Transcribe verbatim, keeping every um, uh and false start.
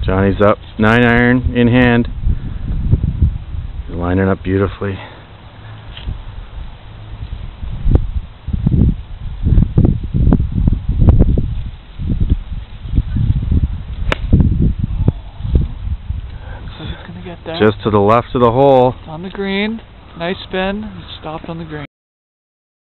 Johnny's up, nine iron in hand. He's lining up beautifully. So he's gonna get there. Just to the left of the hole. It's on the green. Nice spin. Stopped on the green.